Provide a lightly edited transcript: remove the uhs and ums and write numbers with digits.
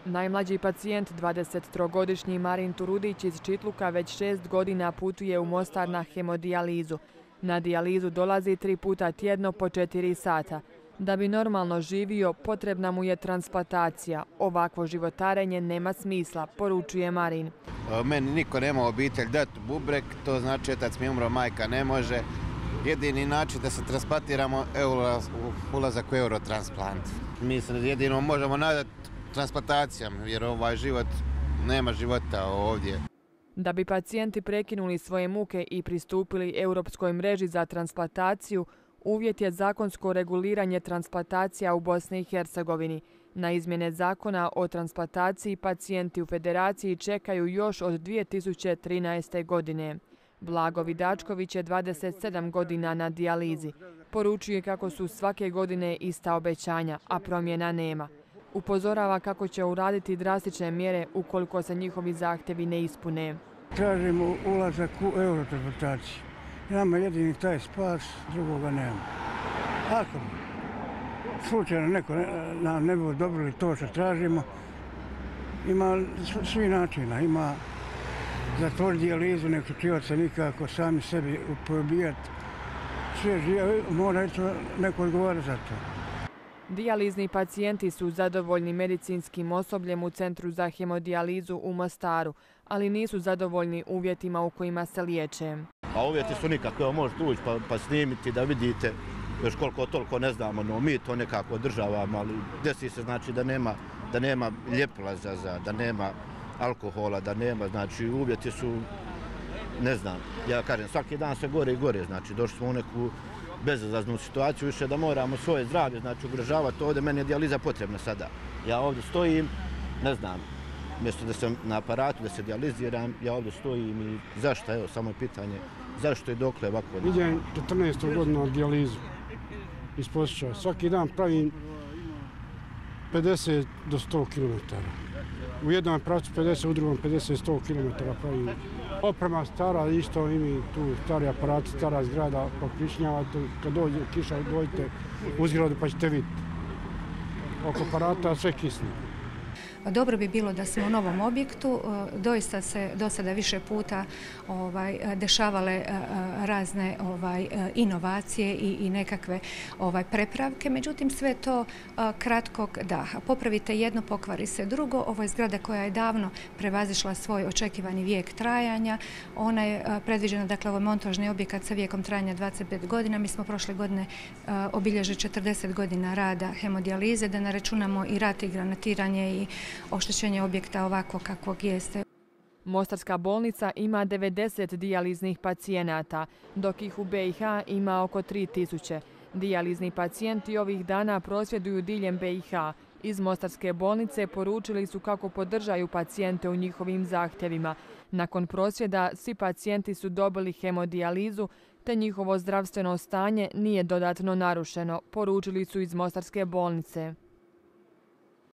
Najmlađi pacijent, 23-godišnji Marin Turudić iz Čitluka, već 6 godina putuje u Mostar na hemodijalizu. Na dijalizu dolazi 3 puta tjedno po 4 sata. Da bi normalno živio, potrebna mu je transplantacija. Ovakvo životarenje nema smisla, poručuje Marin. Meni niko nema obitelj dati bubrek, to znači otac mi je umro, majka ne može. Jedini način da se transplantiramo je ulazak u Eurotransplant. Mi se jedino možemo nadati transplantacijom, jer ovaj život, nema života ovdje. Da bi pacijenti prekinuli svoje muke i pristupili Europskoj mreži za transplantaciju, uvjet je zakonsko reguliranje transplantacija u Bosni i Hercegovini. Na izmjene zakona o transplantaciji pacijenti u federaciji čekaju još od 2013. godine. Blago Vidačković je 27 godina na dijalizi. Poručuje kako su svake godine ista obećanja, a promjena nema. Upozorava kako će uraditi drastične mjere ukoliko se njihovi zahtjevi ne ispune. Tražimo ulazak u eurotransplantaciju. Nama jedini taj spas, drugoga nema. Ako slučajno neko nam ne bi odobrili to što tražimo, ima svi načina. Ima zatvoriti dijalizu, ne uključivati se nikako, sami sebi pobijati. Sve žive, mora neko odgovarati za to. Dijalizni pacijenti su zadovoljni medicinskim osobljem u Centru za hemodijalizu u Mostaru, ali nisu zadovoljni uvjetima u kojima se liječe. A uvjeti su nikakve, možete ući pa snimiti da vidite, još koliko toliko ne znamo, no mi to nekako održavamo, ali desi se znači da nema ljepila da nema alkohola, da nema, znači uvjeti su, ne znam, ja kažem, svaki dan sve gore i gore, znači došli smo u neku bezizlaznu situaciju, više da moramo svoje zdravlje, znači ugrožavati ovdje, meni je dijaliza potrebna sada. Ja ovdje stojim, ne znam, mjesto da sam na aparatu, da se dijaliziram, ja ovdje stojim i zašto, evo, samo je pitanje, zašto i dokle ovako? Idem 14. godinu na dijalizu iz Posjeća. Svaki dan pravim 50 do 100 km. U jednom pravcu 50, u drugom 50-100 km pravim. Oprema stara, isto imi tu stari aparati, stara zgrada, pokrišnjava, kad dođe kiša, dođete u zgradu pa ćete vidjeti. Oko aparata sve kisne. Dobro bi bilo da smo u novom objektu, doista se do sada više puta dešavale razne inovacije i nekakve prepravke, međutim sve to kratkog daha. Popravite jedno, pokvari se drugo. Ovo je zgrada koja je davno prevazišla svoj očekivani vijek trajanja. Ona je predviđena, dakle, ovo je montažni objekat sa vijekom trajanja 25 godina. Mi smo prošle godine obilježili 40 godina rada hemodijalize, da ne računamo i rat i granatiranje i oštećenje objekta ovako kakvog jeste. Mostarska bolnica ima 90 dijaliznih pacijenata, dok ih u BiH ima oko 3000. Dijalizni pacijenti ovih dana prosvjeduju diljem BiH. Iz Mostarske bolnice poručili su kako podržaju pacijente u njihovim zahtjevima. Nakon prosvjeda svi pacijenti su dobili hemodijalizu, te njihovo zdravstveno stanje nije dodatno narušeno, poručili su iz Mostarske bolnice.